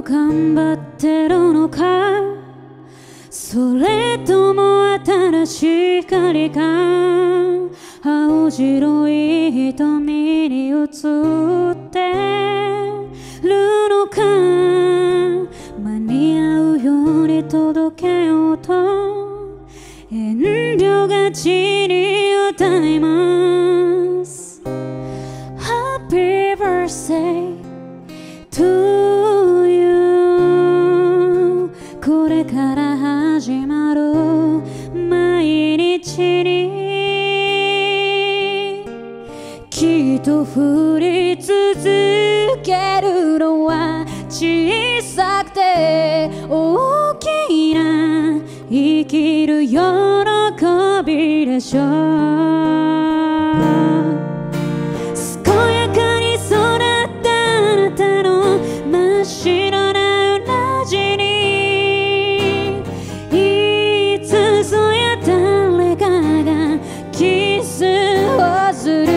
頑張ってるのか、それとも新しい光か、青白い瞳に映ってるのか、間に合うように届けようと遠慮がちに歌います。 Happy birthday to you、 これから始まる毎日にきっと降り続けるのは小さくて大きな生きる喜びでしょう。健やかに育ったあなたの真っ白なうなじに、いつぞや誰かがキスをする、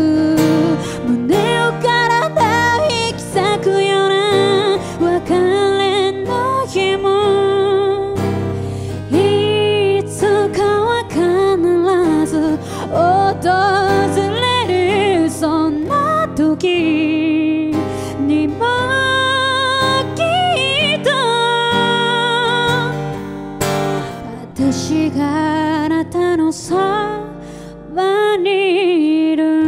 胸を体を引き裂くような別れの日も、いつかは必ず訪れる、そんな時にもきっと私があなたのそばにいる。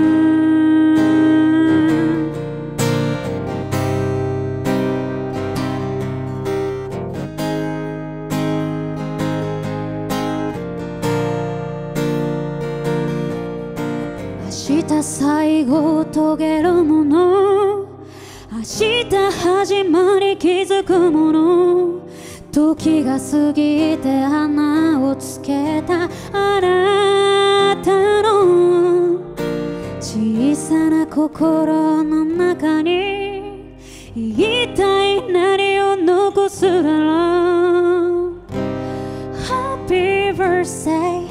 明日最後を遂げるもの、明日始まり気づくもの、時が過ぎて花をつけたあなたの小さな心の中に一体何を残すだろう。 Happy birthday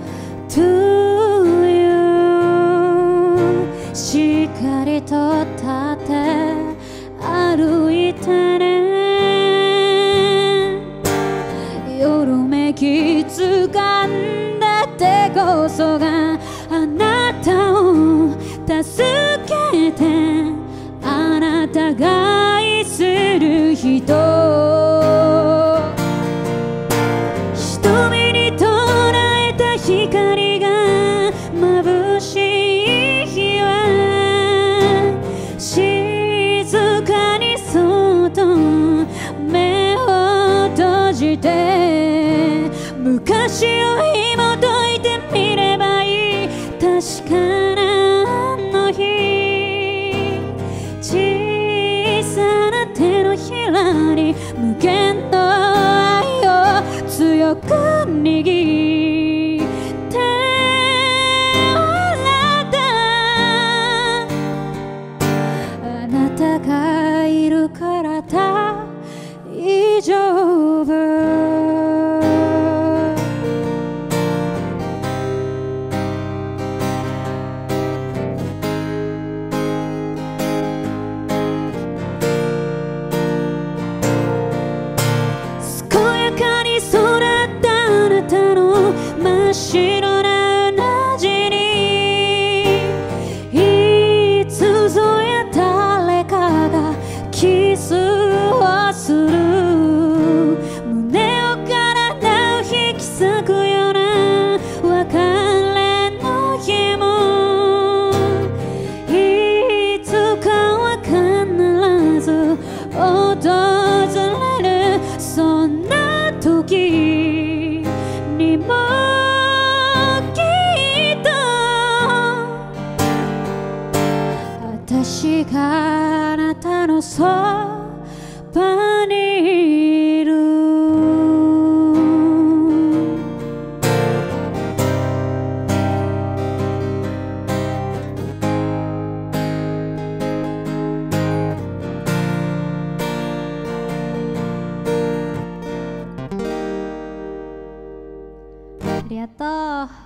to you、 しっかりと立って歩いてね、夜めき掴んだ手こそがあなたを助けて、あなたが愛する人、瞳に捉えた光が眩しい日は、静かにそっと目を閉じて昔を紐解いてみればいい。確かなあの日、小さな手のひらに無限の愛を強く握ってあなたがいるから大丈夫。健やかに育ったあなたの真っ白なうなじに、いつぞや誰かがキスをする、胸を体を引き裂くような別れの日も、いつかは必ず訪れる、そんな時にもきっと私があなたのそばにいる。ありがとう。